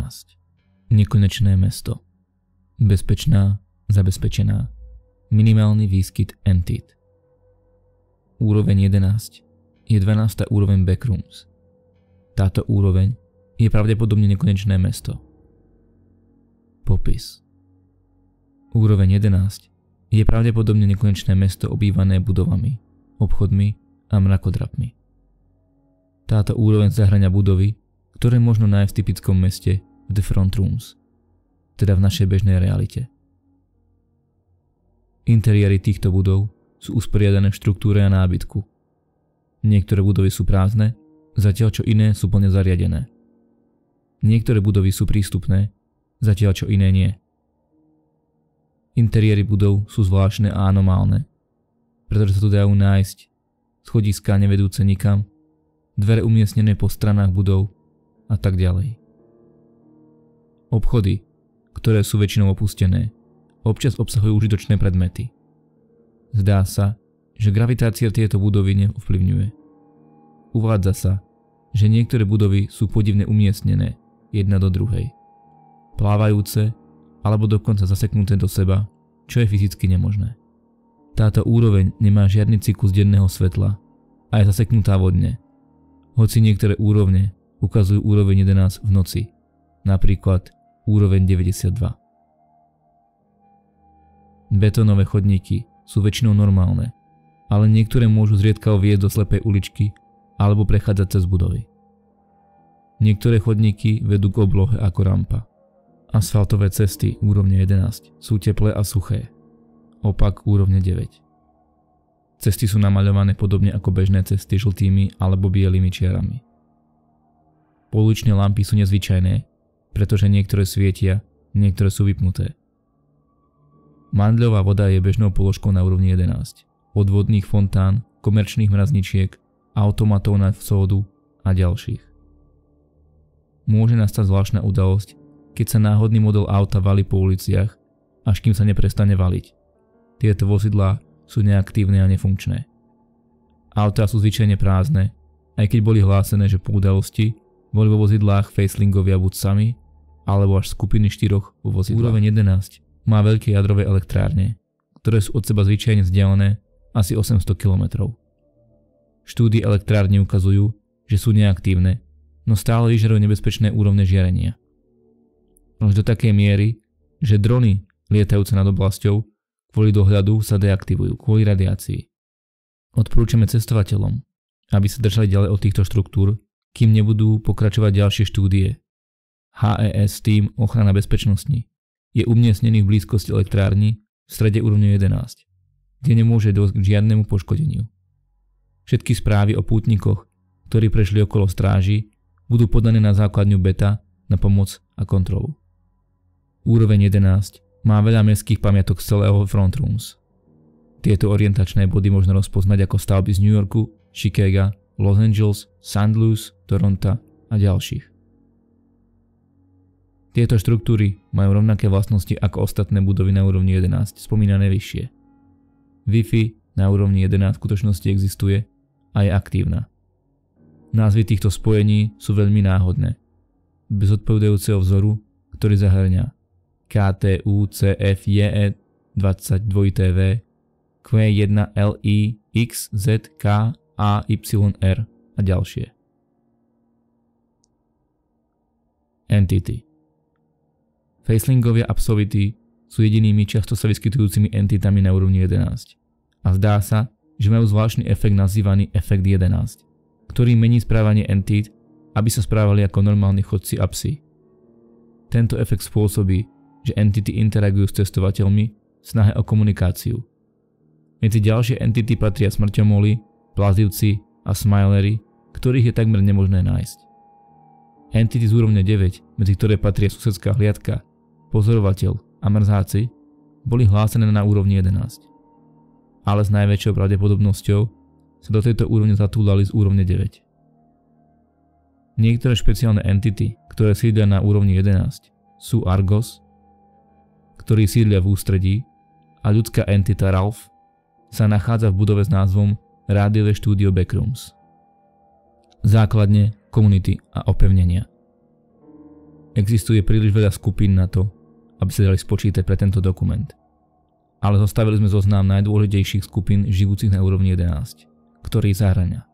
Nekonečné mesto. Bezpečná, zabezpečená. Minimálny výskyt entít. Úroveň 11 je 12. úroveň Backrooms. Táto úroveň je pravdepodobne nekonečné mesto. Popis. Úroveň 11 je pravdepodobne nekonečné mesto obývané budovami, obchodmi a mrakodrapmi. Táto úroveň zahŕňa budovy, ktoré možno nájsť v typickom meste v The Front Rooms, teda v našej bežnej realite. Interiéry týchto budov sú usporiadané v štruktúre a nábytku. Niektoré budovy sú prázdne, zatiaľ čo iné sú plne zariadené. Niektoré budovy sú prístupné, zatiaľ čo iné nie. Interiéry budov sú zvláštne a anomálne, pretože sa tu dajú nájsť schodiská nevedúce nikam, dvere umiestnené po stranách budov a tak ďalej. Obchody, ktoré sú väčšinou opustené, občas obsahujú užitočné predmety. Zdá sa, že gravitácia tieto budovy neovplyvňuje. Uvádza sa, že niektoré budovy sú podivne umiestnené jedna do druhej, plávajúce alebo dokonca zaseknuté do seba, čo je fyzicky nemožné. Táto úroveň nemá žiadny cyklus denného svetla a je zaseknutá vodne, hoci niektoré úrovne ukazujú úroveň 11 v noci, napríklad úroveň 92. Betónové chodníky sú väčšinou normálne, ale niektoré môžu zriedkavo viesť do slepej uličky alebo prechádzať cez budovy. Niektoré chodníky vedú k oblohe ako rampa. Asfaltové cesty úrovne 11 sú teplé a suché, opak úrovne 9. Cesty sú namaľované podobne ako bežné cesty žltými alebo bielými čiarami. Pouličné lampy sú nezvyčajné, pretože niektoré svietia, niektoré sú vypnuté. Mandľová voda je bežnou položkou na úrovni 11. Od vodných fontán, komerčných mrazničiek, automatov na sódu a ďalších. Môže nastať zvláštna udalosť, keď sa náhodný model auta valí po uliciach, až kým sa neprestane valiť. Tieto vozidlá sú neaktívne a nefunkčné. Autá sú zvyčajne prázdne, aj keď boli hlásené, že po udalosti boli vo vozidlách facelingovia buď sami, alebo až skupiny 4 vo vozidlách. Úroveň 11 má veľké jadrové elektrárne, ktoré sú od seba zvyčajne vzdialené asi 800 km. Štúdie elektrárne ukazujú, že sú neaktívne, no stále vyžarujú nebezpečné úrovne žiarenia. Až do takej miery, že drony lietajúce nad oblasťou kvôli dohľadu sa deaktivujú kvôli radiácii. Odporúčame cestovateľom, aby sa držali ďalej od týchto štruktúr, kým nebudú pokračovať ďalšie štúdie. HES Team ochrana bezpečnosti je umiestnený v blízkosti elektrárny v strede úrovne 11, kde nemôže dôjsť k žiadnemu poškodeniu. Všetky správy o pútnikoch, ktorí prešli okolo stráži, budú podané na základňu beta na pomoc a kontrolu. Úroveň 11 má veľa mestských pamiatok z celého Front Rooms. Tieto orientačné body možno rozpoznať ako stavby z New Yorku, Chicaga, Los Angeles, St. Louis, Toronto a ďalších. Tieto štruktúry majú rovnaké vlastnosti ako ostatné budovy na úrovni 11, spomínané vyššie. Wi-Fi na úrovni 11 v skutočnosti existuje a je aktívna. Názvy týchto spojení sú veľmi náhodné, bez odpovedajúceho vzoru, ktorý zahŕňa KTUCFJE22TV, Q1LI, XZK, AYR a ďalšie. Entity. Facelingovia absolvity sú jedinými často sa vyskytujúcimi entitami na úrovni 11 a zdá sa, že majú zvláštny efekt nazývaný efekt 11, ktorý mení správanie entít, aby sa správali ako normálni chodci a psi. Tento efekt spôsobí, že entity interagujú s cestovateľmi v snahe o komunikáciu. Medzi ďalšie entity patria smrťomoly, plazivci a smilery, ktorých je takmer nemožné nájsť. Entity z úrovne 9, medzi ktoré patria susedská hliadka, pozorovateľ a mrzáci, boli hlásené na úrovni 11. Ale s najväčšou pravdepodobnosťou sa do tejto úrovne zatúlali z úrovne 9. Niektoré špeciálne entity, ktoré sídlia na úrovni 11, sú Argos, ktorý sídlia v ústredí, a ľudská entita Ralph sa nachádza v budove s názvom Rádiové štúdio Backrooms. Základne, komunity a opevnenia. Existuje príliš veľa skupín na to, aby sa dali spočítať pre tento dokument. Ale zostavili sme zoznam najdôležitejších skupín žijúcich na úrovni 11, ktorý zahŕňa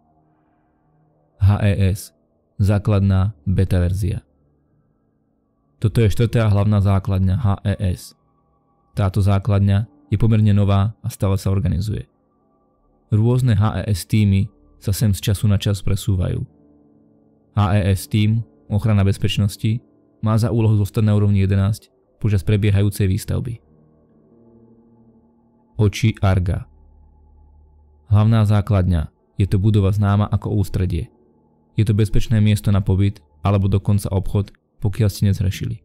HES, základná beta verzia. Toto je štvrtá hlavná základňa HES. Táto základňa je pomerne nová a stále sa organizuje. Rôzne HES týmy sa sem z času na čas presúvajú. HES tím, ochrana bezpečnosti, má za úlohu zostať na úrovni 11 počas prebiehajúcej výstavby. Oči Arga. Hlavná základňa je to budova známa ako ústredie. Je to bezpečné miesto na pobyt alebo dokonca obchod, pokiaľ ste nezhrešili.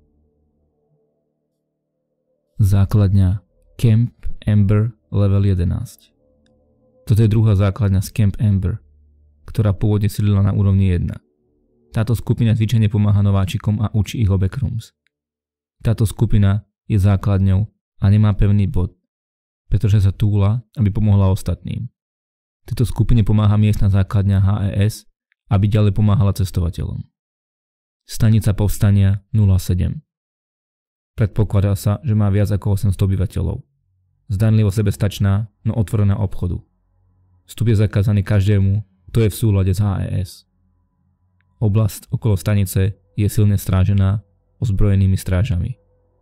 Základňa Camp Amber level 11. Toto je druhá základňa z Camp Amber, ktorá pôvodne sídlila na úrovni 1. Táto skupina zvyčajne pomáha nováčikom a učí ich o backrooms. Táto skupina je základňou a nemá pevný bod, pretože sa túla, aby pomohla ostatným. Tejto skupine pomáha miestna základňa HES, aby ďalej pomáhala cestovateľom. Stanica povstania 07. Predpokladá sa, že má viac ako 800 obyvateľov. Zdanlivo sebestačná, no otvorená obchodu. Vstup je zakázaný každému, kto je v súlade s HES. Oblasť okolo stanice je silne strážená ozbrojenými strážami.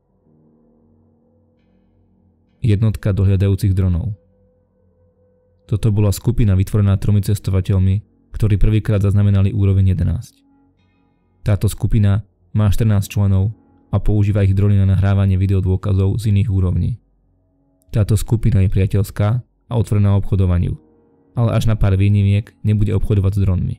Jednotka dohľadajúcich dronov. Toto bola skupina vytvorená 3 cestovateľmi, ktorí prvýkrát zaznamenali úroveň 11. Táto skupina má 14 členov a používa ich drony na nahrávanie videodôkazov z iných úrovní. Táto skupina je priateľská a otvorená obchodovaniu, ale až na pár výnimiek nebude obchodovať s dronmi.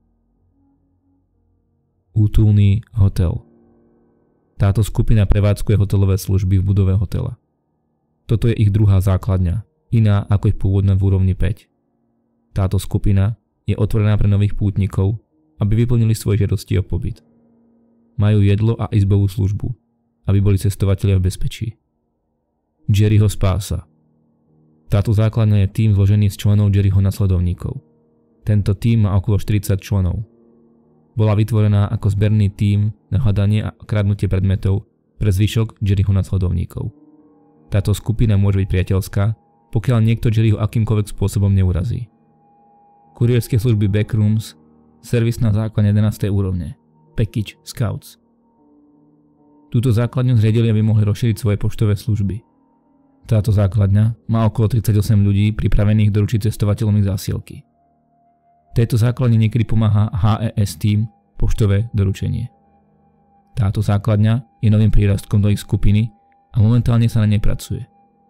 Útulný hotel. Táto skupina prevádzkuje hotelové služby v budove hotela. Toto je ich druhá základňa, iná ako ich pôvodná v úrovni 5. Táto skupina je otvorená pre nových pútnikov, aby vyplnili svoje žiadosti o pobyt. Majú jedlo a izbovú službu, aby boli cestovatelia v bezpečí. Jerryho spása. Táto základňa je tím zložený z členov Jerryho nasledovníkov. Tento tím má okolo 40 členov. Bola vytvorená ako zberný tím na hľadanie a kradnutie predmetov pre zvyšok Jerryho nasledovníkov. Táto skupina môže byť priateľská, pokiaľ niekto Jerryho akýmkoľvek spôsobom neurazí. Kurierské služby Backrooms, servisná základňa 11. úrovne, Package Scouts. Túto základňu zriedili, aby mohli rozšíriť svoje poštové služby. Táto základňa má okolo 38 ľudí pripravených doručiť cestovateľom ich zásielky. Tejto základne niekedy pomáha HES Team, poštové doručenie. Táto základňa je novým prírastkom do ich skupiny a momentálne sa na nej pracuje.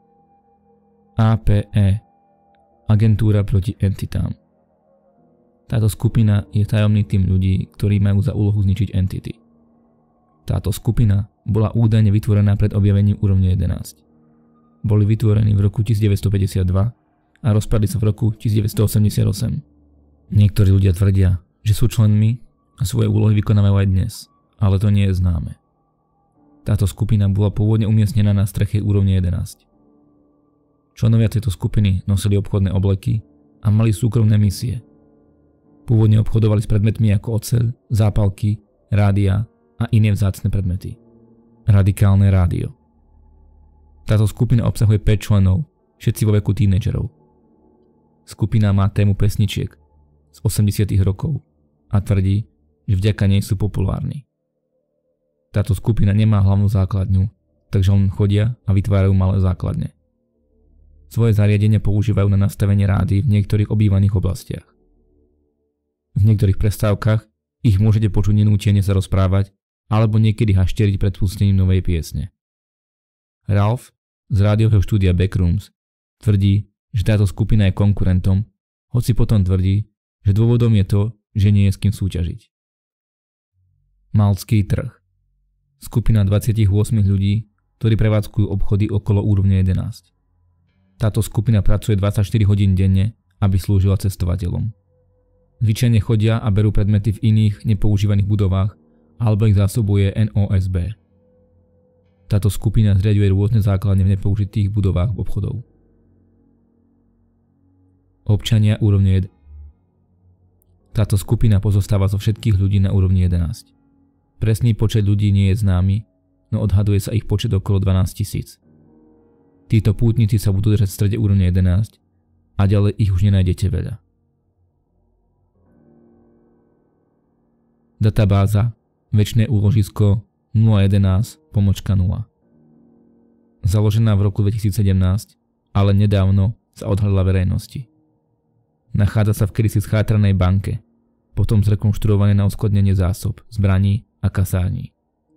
APE, Agentúra proti entitám. Táto skupina je tajomný tím ľudí, ktorí majú za úlohu zničiť entity. Táto skupina bola údajne vytvorená pred objavením úrovne 11. Boli vytvorení v roku 1952 a rozpadli sa v roku 1988. Niektorí ľudia tvrdia, že sú členmi a svoje úlohy vykonávajú aj dnes, ale to nie je známe. Táto skupina bola pôvodne umiestnená na streche úrovne 11. Členovia tejto skupiny nosili obchodné obleky a mali súkromné misie. Pôvodne obchodovali s predmetmi ako oceľ, zápalky, rádia a iné vzácne predmety. Radikálne rádio. Táto skupina obsahuje 5 členov, všetci vo veku tínedžerov. Skupina má tému pesničiek z 80. rokov a tvrdí, že vďaka nej sú populárni. Táto skupina nemá hlavnú základňu, takže len chodia a vytvárajú malé základne. Svoje zariadenia používajú na nastavenie rádií v niektorých obývaných oblastiach. V niektorých prestávkach ich môžete počuť nenútene sa rozprávať alebo niekedy hašteriť pred pustením novej piesne. Ralph z rádiového štúdia Backrooms tvrdí, že táto skupina je konkurentom, hoci potom tvrdí, že dôvodom je to, že nie je s kým súťažiť. Maltský trh. Skupina 28 ľudí, ktorí prevádzkujú obchody okolo úrovne 11. Táto skupina pracuje 24 hodín denne, aby slúžila cestovateľom. Zvyčajne chodia a berú predmety v iných nepoužívaných budovách alebo ich zásobuje NOSB. Táto skupina zriaďuje rôzne základne v nepoužitých budovách obchodov. Občania úrovne 1. Táto skupina pozostáva zo všetkých ľudí na úrovni 11. Presný počet ľudí nie je známy, no odhaduje sa ich počet okolo 12 000. Títo pútnici sa budú držať v strede úrovne 11 a ďalej ich už nenájdete veľa. Databáza Večné úložisko 011-0. Založená v roku 2017, ale nedávno sa odhalila verejnosti. Nachádza sa v kedysi schátranej banke, potom zrekonštruované na uskladnenie zásob, zbraní a kasární.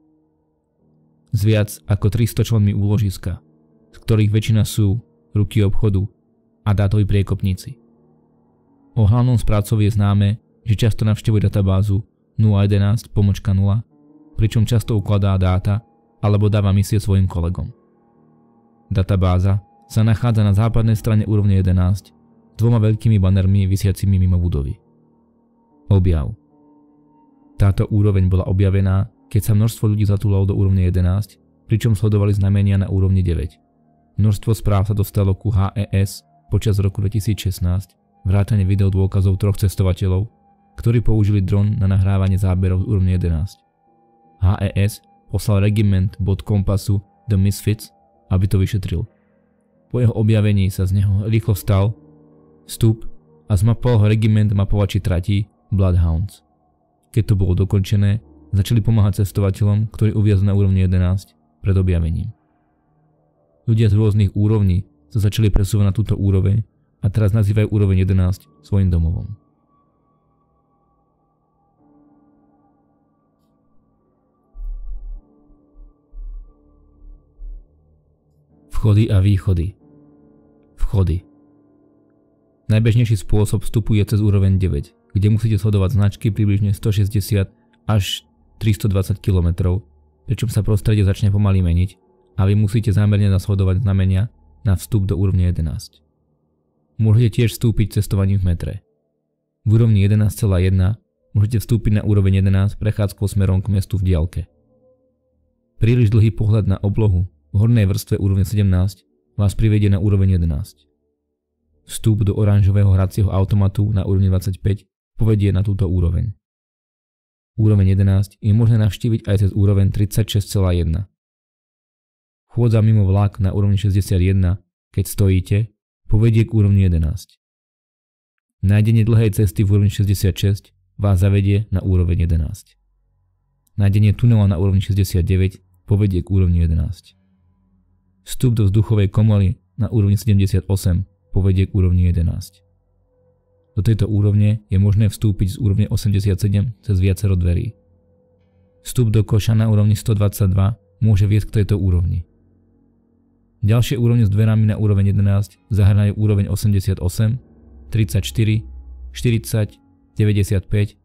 S viac ako 300 členmi úložiska, z ktorých väčšina sú ruky obchodu a dátoví priekopníci. O hlavnom správcovi je známe, že často navštevuje databázu 011-0, pričom často ukladá dáta alebo dáva misie svojim kolegom. Databáza sa nachádza na západnej strane úrovne 11 s 2 veľkými banermi visiacimi mimo budovy. Objav. Táto úroveň bola objavená, keď sa množstvo ľudí zatúlalo do úrovne 11, pričom sledovali znamenia na úrovni 9. Množstvo správ sa dostalo ku HES počas roku 2016, vrátane video dôkazov 3 cestovateľov, ktorí použili dron na nahrávanie záberov z úrovne 11. HES poslal regiment bod kompasu The Misfits, aby to vyšetril. Po jeho objavení sa z neho rýchlo vstal, vstup a zmapoval ho regiment mapovači tratí Bloodhounds. Keď to bolo dokončené, začali pomáhať cestovateľom, ktorí uviazli na úrovni 11 pred objavením. Ľudia z rôznych úrovní sa začali presúvať na túto úroveň a teraz nazývajú úroveň 11 svojim domovom. Vchody a východy. Vchody. Najbežnejší spôsob vstupu je cez úroveň 9, kde musíte sledovať značky približne 160 až 320 km, pričom sa prostredie začne pomaly meniť a vy musíte zámerne nasledovať znamenia na vstup do úrovne 11. Môžete tiež vstúpiť cestovaním v metre. V úrovni 11,1 môžete vstúpiť na úroveň 11 prechádzkou smerom k mestu v diaľke. Príliš dlhý pohľad na oblohu v hornej vrstve úrovne 17 vás privedie na úroveň 11. Vstup do oranžového hracieho automatu na úrovni 25 povedie na túto úroveň. Úroveň 11 je možné navštíviť aj cez úroveň 36,1. Chôdza mimo vlak na úrovni 61, keď stojíte, povedie k úrovni 11. Nájdenie dlhej cesty v úrovni 66 vás zavedie na úroveň 11. Nájdenie tunela na úrovni 69 povedie k úrovni 11. Vstup do vzduchovej komory na úrovni 78 povedie k úrovni 11. Do tejto úrovne je možné vstúpiť z úrovne 87 cez viacero dverí. Vstup do koša na úrovni 122 môže viesť k tejto úrovni. Ďalšie úrovne s dverami na úroveň 11 zahrňajú úroveň 88, 34, 40, 95, 113,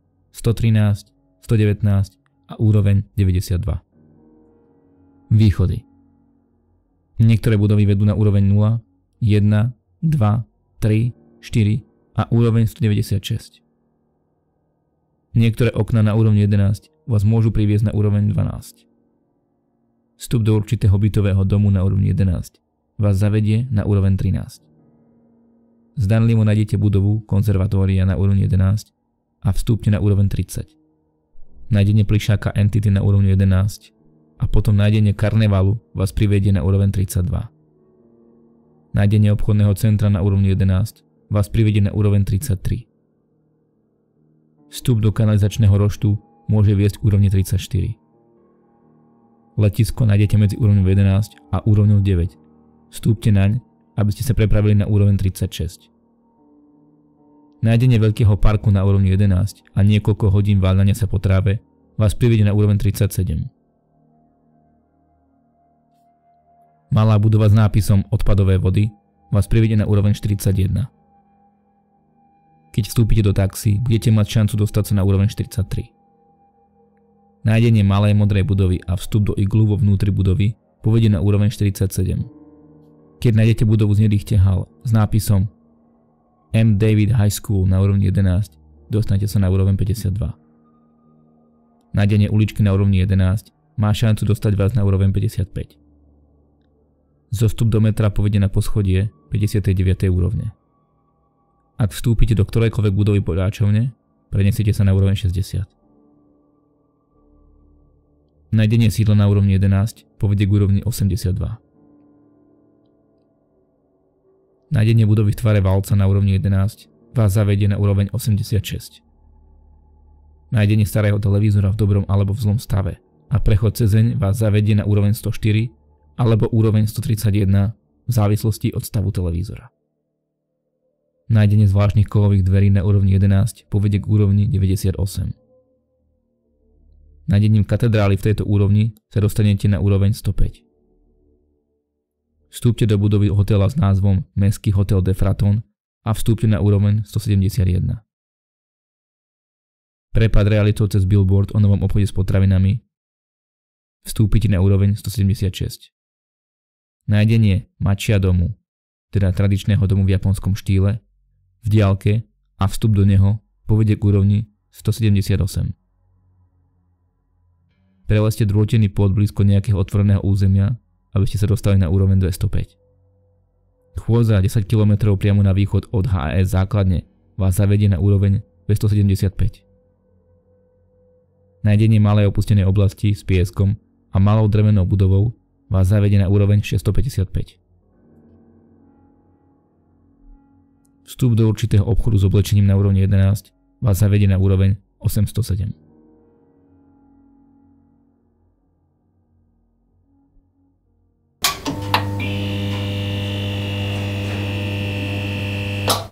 119 a úroveň 92. Východy. Niektoré budovy vedú na úroveň 0, 1, 2, 3, 4 a úroveň 196. Niektoré okná na úrovni 11 vás môžu priviesť na úroveň 12. Vstup do určitého bytového domu na úrovni 11 vás zavedie na úroveň 13. Zdanlivo nájdete budovu konzervatória na úrovni 11 a vstúpte na úroveň 30. Nájdenie plišáka Entity na úrovni 11 a potom nájdenie karnevalu vás privedie na úroveň 32. Nájdenie obchodného centra na úrovni 11 vás privedie na úroveň 33. Vstup do kanalizačného roštu môže viesť k úrovni 34. Letisko nájdete medzi úrovňou 11 a úrovňou 9. Vstúpte naň, aby ste sa prepravili na úroveň 36. Nájdenie veľkého parku na úrovni 11 a niekoľko hodín váľania sa po tráve vás privedie na úroveň 37. Malá budova s nápisom odpadové vody vás privedie na úroveň 41. Keď vstúpite do taxi, budete mať šancu dostať sa na úroveň 43. Nájdenie malej modrej budovy a vstup do iglu vo vnútri budovy povedie na úroveň 47. Keď nájdete budovu z nedých tehál s nápisom M. David High School na úrovni 11, dostanete sa na úroveň 52. Nájdenie uličky na úrovni 11 má šancu dostať vás na úroveň 55. Zostup do metra povedie na poschodie 59. úrovne. Ak vstúpite do ktorejkoľvek budovy podáčovne, prenesiete sa na úroveň 60. Nájdenie sídla na úrovni 11 povedie k úrovni 82. Nájdenie budovy v tvare valca na úrovni 11 vás zavedie na úroveň 86. Nájdenie starého televízora v dobrom alebo v zlom stave a prechod cezeň vás zavedie na úroveň 104 alebo úroveň 131 v závislosti od stavu televízora. Nájdenie zvláštnych kovových dverí na úrovni 11 povedie k úrovni 98. Nájdením katedrály v tejto úrovni sa dostanete na úroveň 105. Vstúpte do budovy hotela s názvom Mestský hotel Defraton a vstúpte na úroveň 171. Prepad realitou cez billboard o novom obchode s potravinami. Vstúpite na úroveň 176. Nájdenie Mačia domu, teda tradičného domu v japonskom štýle, v diaľke a vstup do neho povedie k úrovni 178. Prelezte drôtený pôd blízko nejakého otvoreného územia, aby ste sa dostali na úroveň 205. Chôdza 10 km priamo na východ od HAS základne vás zavedie na úroveň 275. Nájdenie malej opustenej oblasti s pieskom a malou drevenou budovou vás zavedie na úroveň 655. Vstup do určitého obchodu s oblečením na úrovni 11 vás zavedie na úroveň 807.